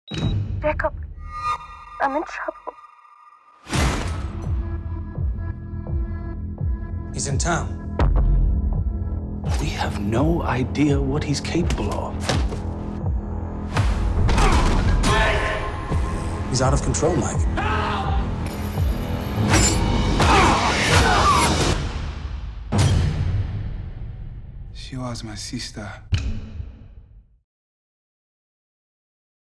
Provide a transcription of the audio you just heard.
Jacob, I'm in trouble. He's in town. We have no idea what he's capable of. He's out of control, Mike. She was my sister.